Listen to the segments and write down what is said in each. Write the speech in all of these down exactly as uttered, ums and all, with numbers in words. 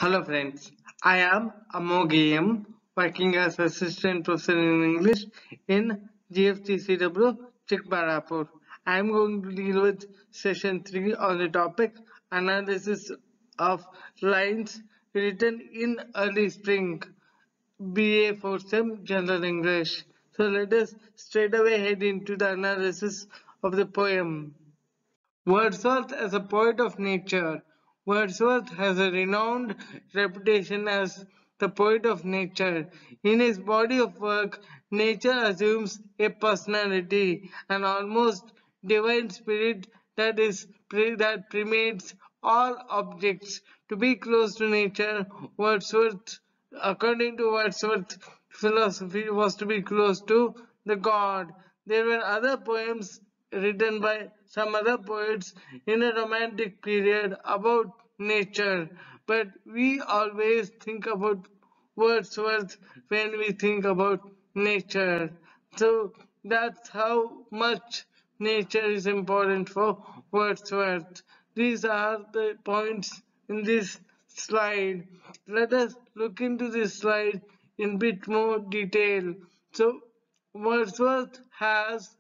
Hello friends, I am Amogam, working as assistant professor in English in G F T C W Chikbarapur. I am going to deal with session three on the topic analysis of lines written in early spring, B A for STEM General English. So let us straight away head into the analysis of the poem. Wordsworth as a poet of nature. Wordsworth has a renowned reputation as the poet of nature. In his body of work, nature assumes a personality, an almost divine spirit that is that permeates all objects. To be close to nature, Wordsworth, according to Wordsworth, philosophy was to be close to the God. There were other poems written by some other poets in a romantic period about nature, but we always think about Wordsworth when we think about nature. So that's how much nature is important for Wordsworth. These are the points in this slide. Let us look into this slide in bit more detail. So Wordsworth has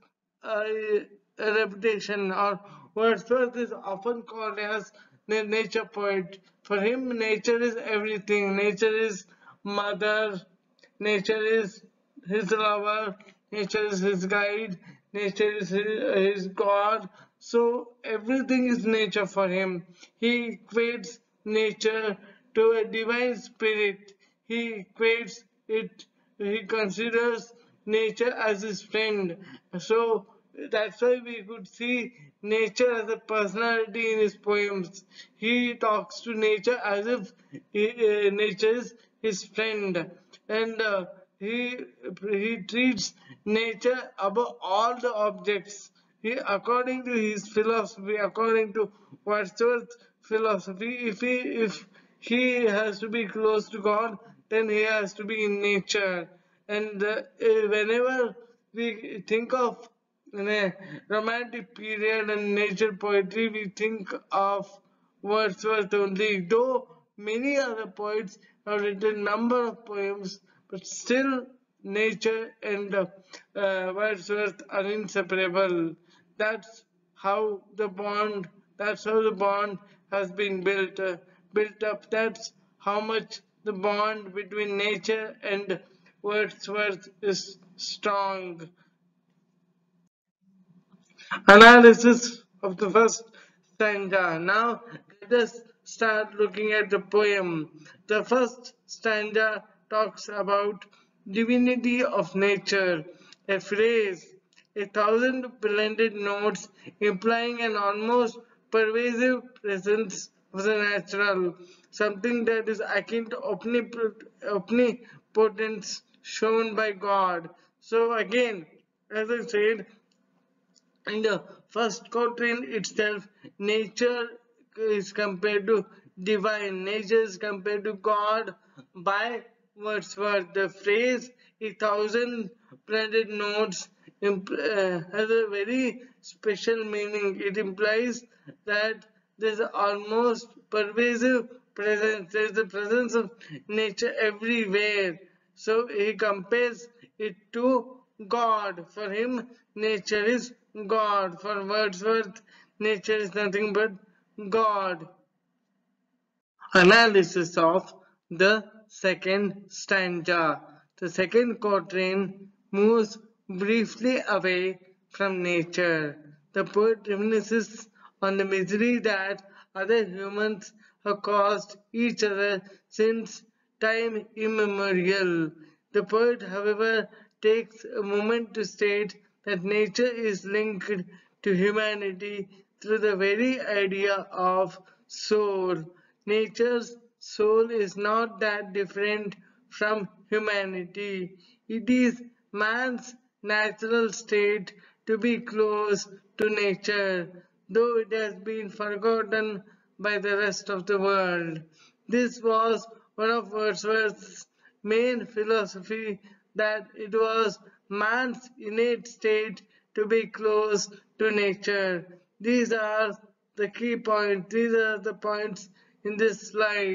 a, a reputation, or Wordsworth is often called as the nature poet. For him, nature is everything. Nature is mother, nature is his lover, nature is his guide, nature is his, his God. So everything is nature for him. He equates nature to a divine spirit. He equates it, he considers nature as his friend. So that's why we could see nature as a personality in his poems. He talks to nature as if he, uh, nature is his friend, and uh, he he treats nature above all the objects. He, according to his philosophy, according to Wordsworth's philosophy, if he if he has to be close to God, then he has to be in nature. And uh, whenever we think of in a romantic period and nature poetry, we think of Wordsworth only, though many other poets have written number of poems, but still nature and uh, uh, Wordsworth are inseparable. That's how the bond, that's how the bond has been built, uh, built up. That's how much the bond between nature and Wordsworth is strong. Analysis of the first stanza. Now let us start looking at the poem. The first stanza talks about divinity of nature, a phrase, a thousand blended notes implying an almost pervasive presence of the natural, something that is akin to omnipotence shown by God. So again, as I said, in the first quatrain itself, nature is compared to divine, nature is compared to God by Wordsworth. The phrase a thousand blended notes uh, has a very special meaning. It implies that there's almost pervasive presence, there's the presence of nature everywhere. So he compares it to God. For him, nature is God. For Wordsworth, nature is nothing but God. Analysis of the second stanza. The second quatrain moves briefly away from nature. The poet reminisces on the misery that other humans have caused each other since time immemorial. The poet, however, takes a moment to state that nature is linked to humanity through the very idea of soul. Nature's soul is not that different from humanity. It is man's natural state to be close to nature, though it has been forgotten by the rest of the world. This was one of Wordsworth's main philosophy, that it was man's innate state to be close to nature. These are the key points, these are the points in this slide.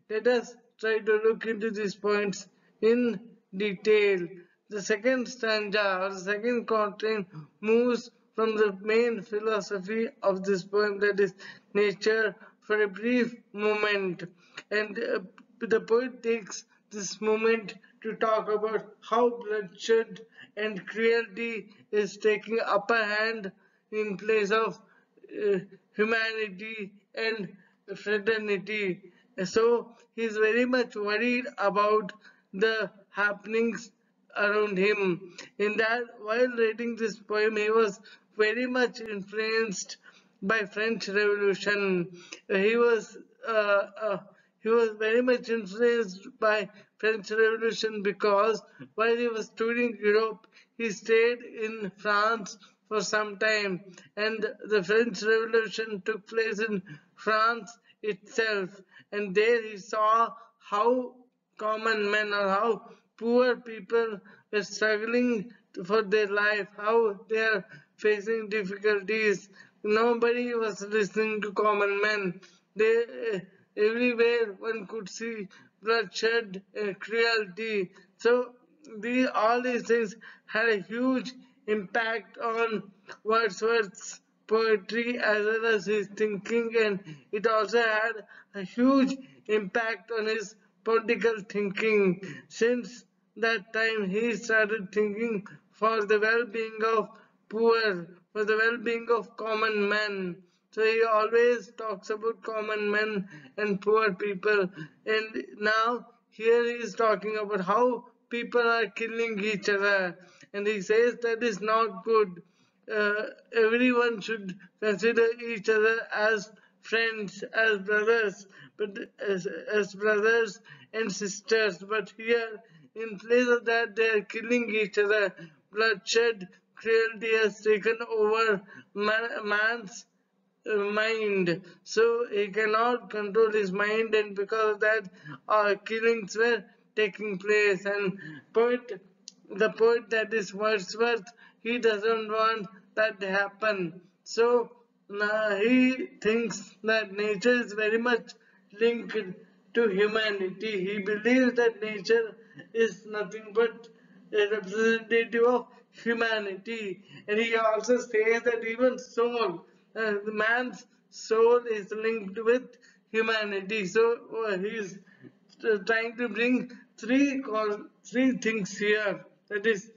let us try to look into these points in detail. The second stanza or the second quatrain moves from the main philosophy of this poem, that is nature, for a brief moment, and uh, the poet takes this moment to talk about how bloodshed and cruelty is taking upper hand in place of uh, humanity and fraternity. So he's very much worried about the happenings around him. In that, while writing this poem, he was very much influenced by French Revolution. He was uh, uh, he was very much influenced by French Revolution because while he was touring Europe, he stayed in France for some time, and the French Revolution took place in France itself, and there he saw how common men or how poor people were struggling for their life, how they are facing difficulties. Nobody was listening to common men. They everywhere one could see bloodshed and cruelty. So these all these things had a huge impact on Wordsworth's poetry as well as his thinking, and it also had a huge impact on his political thinking. Since that time, he started thinking for the well-being of poor, for the well-being of common men. So he always talks about common men and poor people. And now here he is talking about how people are killing each other. And he says that is not good. Uh, everyone should consider each other as friends, as brothers, but as, as brothers and sisters. But here, in place of that, they are killing each other. Bloodshed, cruelty has taken over man, man's uh, mind, so he cannot control his mind, and because of that uh, killings were taking place. And poet the poet, that is Wordsworth, he doesn't want that to happen. So uh, he thinks that nature is very much linked to humanity. He believes that nature is nothing but a representative of humanity, and he also says that even soul, uh, the man's soul is linked with humanity. So uh, he is uh, trying to bring three three things here, that is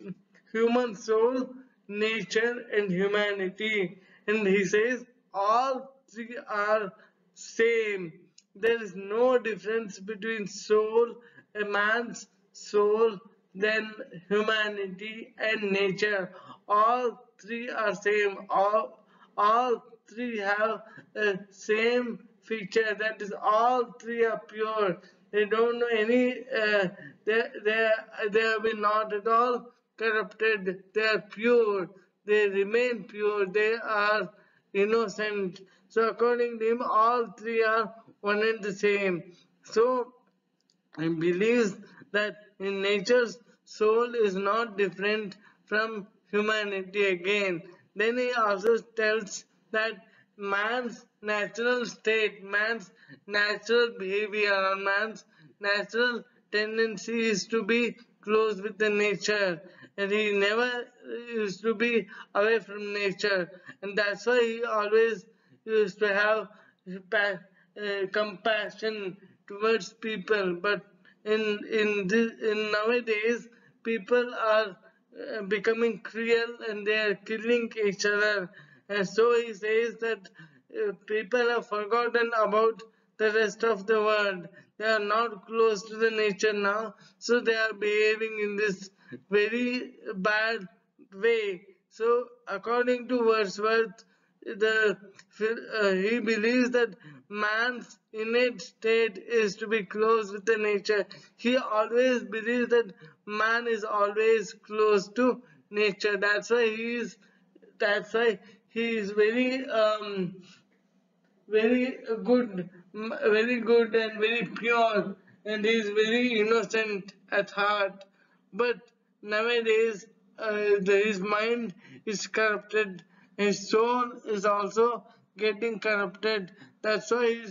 human soul, nature, and humanity. And he says all three are same. There is no difference between soul, a man's soul, then humanity and nature. All three are same. All all three have a same feature, that is all three are pure. They don't know any uh, they they they have been not at all corrupted. They are pure, they remain pure, they are innocent. So according to him, all three are one and the same. So and believes that in nature's soul is not different from humanity again. Then he also tells that man's natural state, man's natural behavior, or man's natural tendency is to be close with the nature, and he never used to be away from nature, and that's why he always used to have uh, compassion towards people. But in in this, in nowadays, people are uh, becoming cruel and they are killing each other, and so he says that uh, people have forgotten about the rest of the world. They are not close to the nature now, so they are behaving in this very bad way. So according to Wordsworth, the uh, he believes that man's innate state is to be close with the nature. He always believes that man is always close to nature. That's why he is. That's why he is very um, very good, very good and very pure, and he is very innocent at heart. But nowadays, uh, his mind is corrupted, his soul is also getting corrupted. That's why he's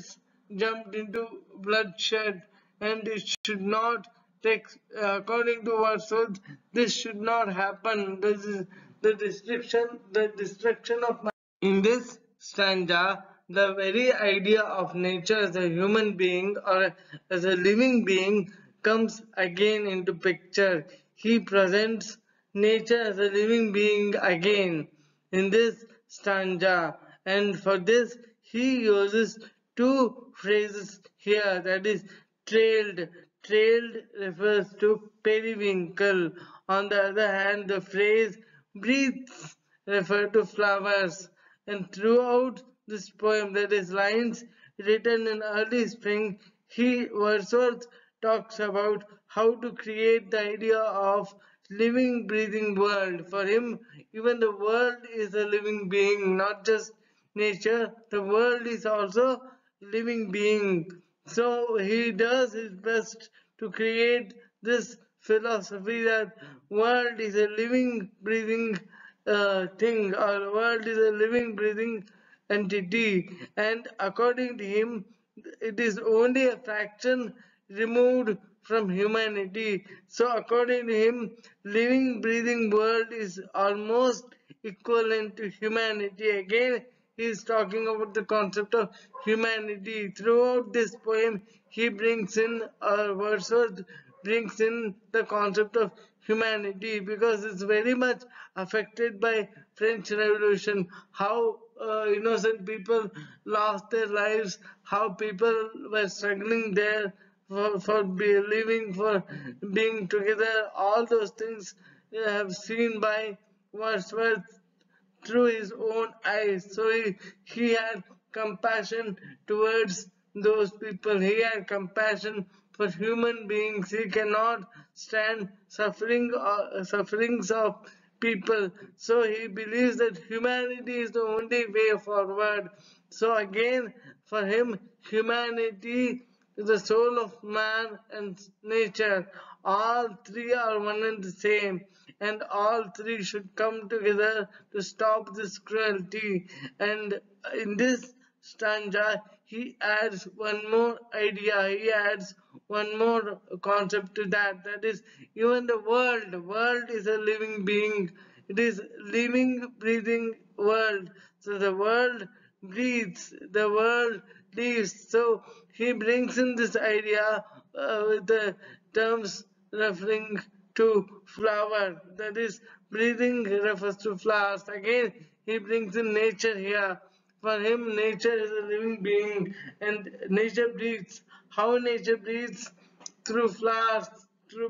jumped into bloodshed, and it should not take, according to Wordsworth, this should not happen. This is the destruction, the destruction of my. In this stanza, the very idea of nature as a human being or as a living being comes again into picture. He presents nature as a living being again in this stanza, and for this he uses two phrases here, that is trailed. Trailed refers to periwinkle. On the other hand, the phrase breathes refer to flowers. And throughout this poem, that is lines written in early spring, he Wordsworth talks about how to create the idea of living, breathing world. For him, even the world is a living being, not just nature. The world is also living being. So he does his best to create this philosophy that world is a living, breathing uh, thing, or world is a living, breathing entity, and according to him, it is only a fraction removed from humanity. So according to him, living, breathing world is almost equivalent to humanity. Again, he is talking about the concept of humanity. Throughout this poem, he brings in, or Wordsworth brings in the concept of humanity, because it's very much affected by French Revolution, how uh, innocent people lost their lives, how people were struggling there for, for be living, for being together. All those things I have seen by Wordsworth through his own eyes. So he, he had compassion towards those people. He had compassion for human beings. He cannot stand suffering or sufferings of people. So he believes that humanity is the only way forward. So again, for him, humanity is the soul of man and nature. All three are one and the same, and all three should come together to stop this cruelty. And in this stanza, he adds one more idea, he adds one more concept to that. That is, even the world, world is a living being. It is living, breathing world. So the world breathes, the world lives. So he brings in this idea uh, with the terms referring to flower. That is, breathing refers to flowers. Again, he brings in nature here. For him, nature is a living being, and nature breathes. How nature breathes? Through flowers, through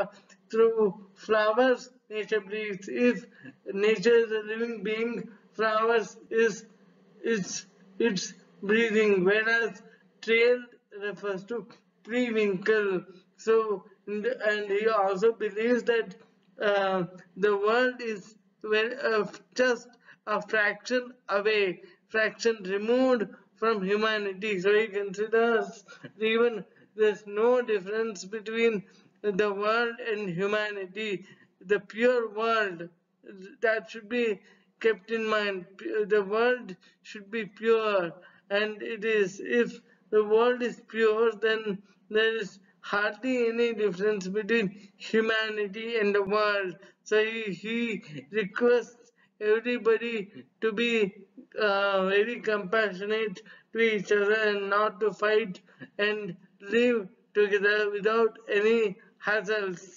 through flowers, nature breathes. If nature is a living being, flowers is it's it's breathing, whereas trail refers to periwinkle. So, and he also believes that uh, the world is very, uh, just a fraction away, fraction removed from humanity. So he considers even there's no difference between the world and humanity. The pure world, that should be kept in mind. The world should be pure, and it is. If the world is pure, then there is hardly any difference between humanity and the world. So he, he requests everybody to be uh, very compassionate to each other and not to fight and live together without any hassles.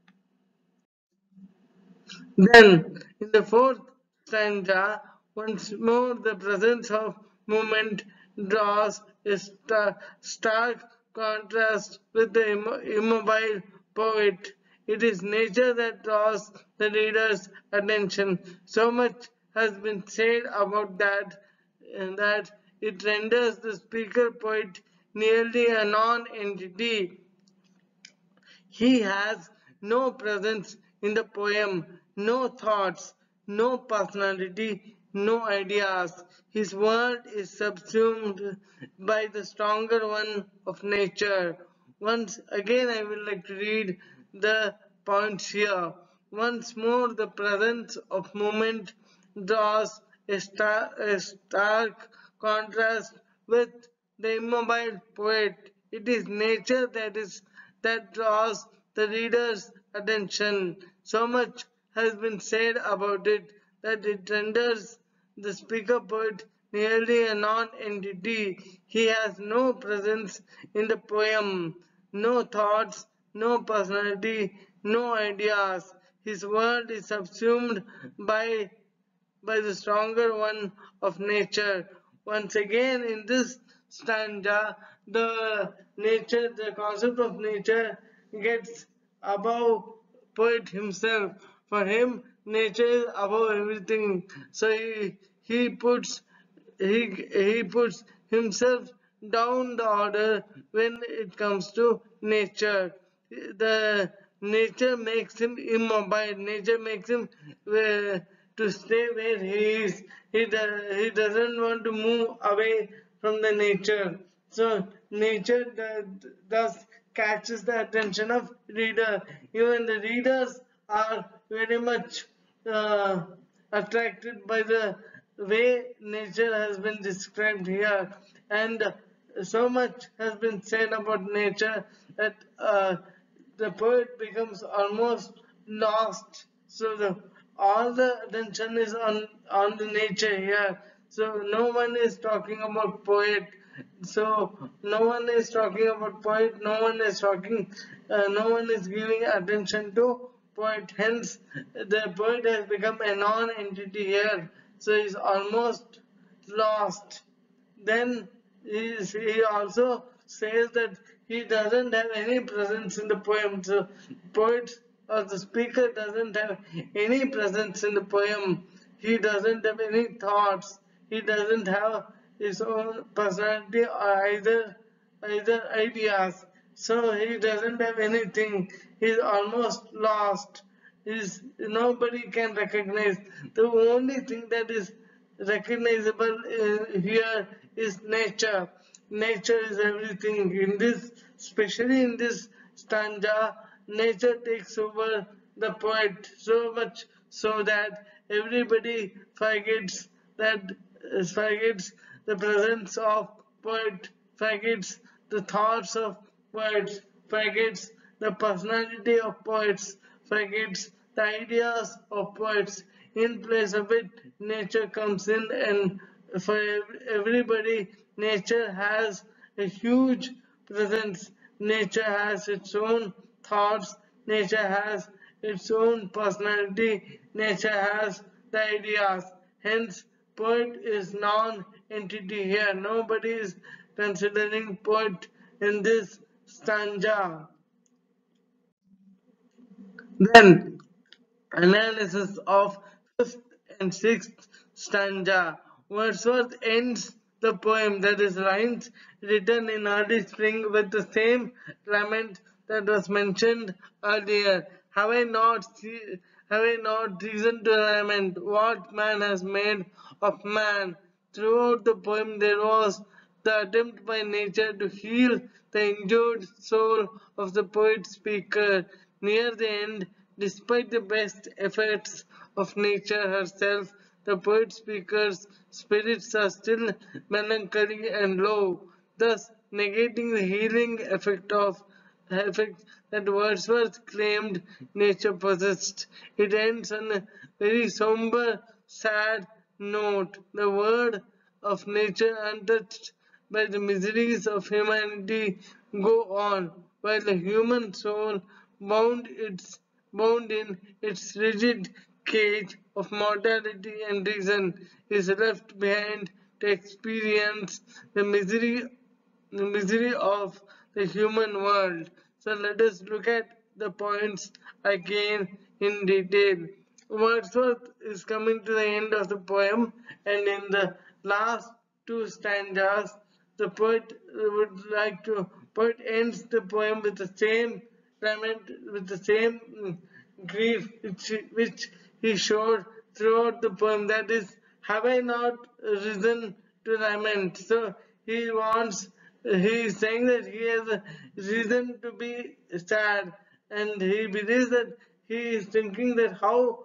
Then, in the fourth stanza, once more the presence of movement draws a star stark contrast with the immobile poet. It is nature that draws the reader's attention. So much has been said about that, and that it renders the speaker poet nearly a non-entity. He has no presence in the poem, no thoughts, no personality, no ideas. His world is subsumed by the stronger one of nature. Once again, I would like to read the points here. Once more, the presence of movement draws a, star, a stark contrast with the immobile poet. It is nature that is that draws the reader's attention. So much has been said about it that it renders the speaker poet nearly a non-entity. He has no presence in the poem, no thoughts, no personality, no ideas. His world is subsumed by by the stronger one of nature. Once again, in this stanza, the nature, the concept of nature gets above poet himself. For him, nature is above everything. So he he puts he he puts himself down the order when it comes to nature. The nature makes him immobile. Nature makes him uh, to stay where he is. He does, he doesn't want to move away from the nature. So nature thus catches the attention of reader. Even the readers are very much uh, attracted by the way nature has been described here, and so much has been said about nature that uh, the poet becomes almost lost. So the all the attention is on on the nature here. So no one is talking about poet. So no one is talking about poet. No one is talking. Uh, no one is giving attention to poet. Hence, the poet has become a non-entity here. So he's almost lost. Then he, he also says that he doesn't have any presence in the poem. So poet or the speaker doesn't have any presence in the poem. He doesn't have any thoughts. He doesn't have his own personality or either either ideas. So he doesn't have anything. He's almost lost. He's nobody can recognize. The only thing that is recognizable uh, here is nature. Nature is everything. In this, especially in this stanza, nature takes over the poet so much so that everybody forgets that uh, forgets the presence of poet, forgets the thoughts of poets, forgets the personality of poets, forgets the ideas of poets. In place of it, nature comes in, and for everybody, nature has a huge presence. Nature has its own thoughts, nature has its own personality, nature has the ideas. Hence, poet is non-entity here. Nobody is considering poet in this stanza. Then, analysis of fifth and sixth stanza. Wordsworth ends the poem, that is lines written in early spring, with the same lament that was mentioned earlier. Have I not see, have I not reason to lament what man has made of man? Throughout the poem there was the attempt by nature to heal the injured soul of the poet speaker. Near the end, despite the best efforts of nature herself, the poet speaker's spirits are still melancholy and low, thus negating the healing effect of effect that Wordsworth claimed nature possessed. It ends on a very somber, sad note. The word of nature, untouched by the miseries of humanity, go on, while the human soul, bound its bound in its rigid cage of mortality and reason, is left behind to experience the misery the misery of the human world. So let us look at the points again in detail. Wordsworth is coming to the end of the poem, and in the last two stanzas, the poet would like to poet ends the poem with the same lament, with the same mm, grief which, which he showed throughout the poem. That is, have I not risen to lament? So he wants, he is saying that he has a reason to be sad, and he believes that he is thinking that how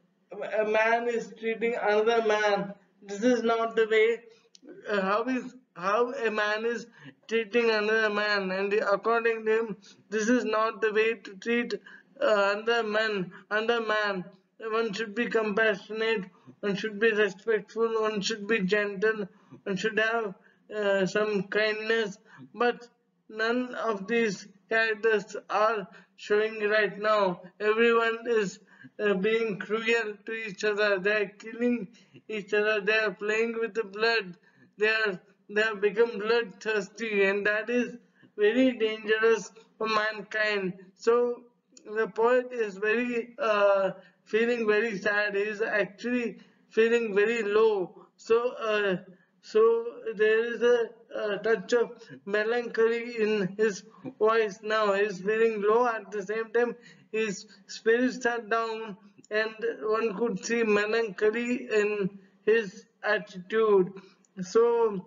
a, a man is treating another man. This is not the way. Uh, how is how a man is treating another man, and according to him, this is not the way to treat uh, another man. Another man, one should be compassionate, one should be respectful, one should be gentle, one should have uh, some kindness. But none of these characters are showing right now. Everyone is uh, being cruel to each other. They are killing each other. They are playing with the blood. They are they have become bloodthirsty, and that is very dangerous for mankind. So the poet is very uh, feeling very sad. He is actually feeling very low. So uh, so there is a, a touch of melancholy in his voice now. He is feeling low, at the same time his spirits are down, and one could see melancholy in his attitude. So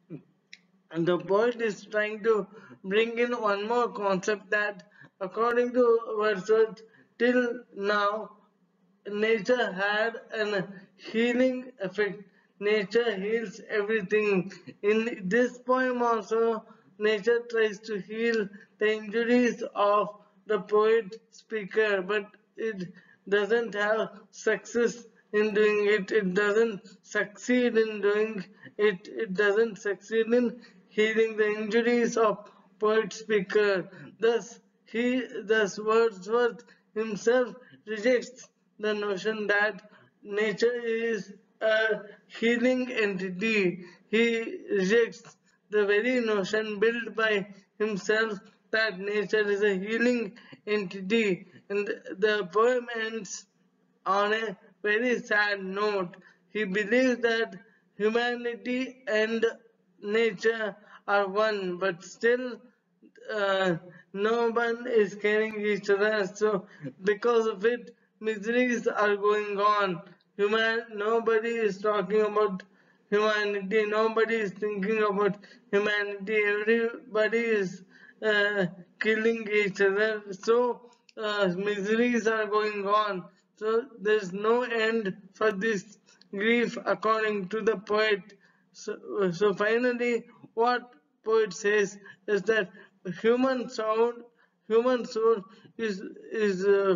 and the poet is trying to bring in one more concept, that according to Wordsworth, till now nature had an healing effect. Nature heals everything. In this poem also, nature tries to heal the injuries of the poet speaker, but it doesn't have success in doing it. It doesn't succeed in doing it. It doesn't succeed in healing the injuries of poet speaker. Thus, he, thus Wordsworth himself rejects the notion that nature is a healing entity. He rejects the very notion built by himself that nature is a healing entity. And the poem ends on a very sad note. He believes that humanity and nature are one, but still uh, no one is caring each other. So because of it, miseries are going on. Human, nobody is talking about humanity. Nobody is thinking about humanity. Everybody is uh, killing each other. So uh, miseries are going on. So there's no end for this grief, according to the poet. So, so finally, what poet says is that human sound, human soul is is uh,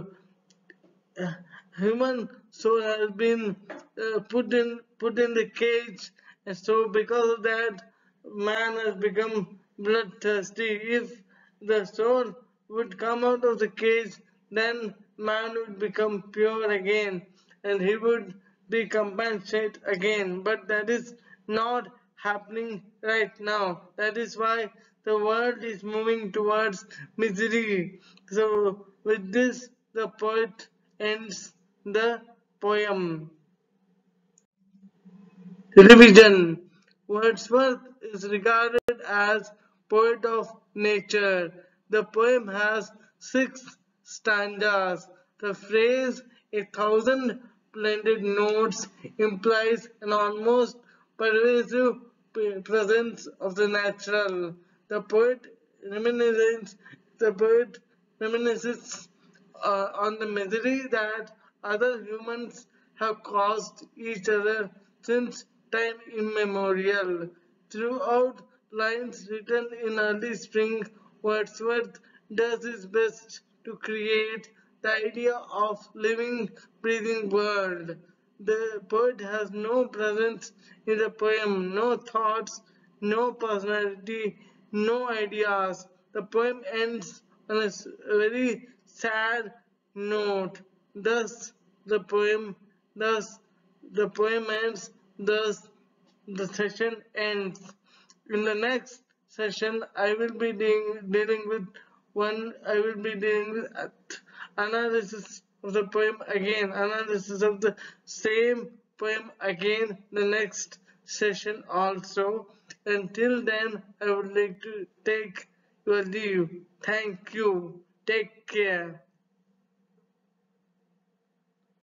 uh, human soul has been uh, put in put in the cage, and so because of that, man has become bloodthirsty. If the soul would come out of the cage, then man would become pure again, and he would be compassionate again. But that is not happening right now. That is why the world is moving towards misery. So with this, the poet ends the poem. Revision. Wordsworth is regarded as poet of nature. The poem has six stanzas. The phrase "a thousand splendid notes" implies an almost pervasive presence of the natural. The poet reminisces the poet reminisces uh, on the misery that other humans have caused each other since time immemorial. Throughout lines written in early spring, Wordsworth does his best to create the idea of living, breathing world. The poet has no presence in the poem, no thoughts, no personality, no ideas. The poem ends on a very sad note. Thus, the poem, thus, the poem ends, thus, the session ends. In the next session, I will be dealing, dealing with one, I will be dealing with analysis of the poem again, analysis of the same poem again, the next session also. Until then, I would like to take your leave. Thank you. Take care.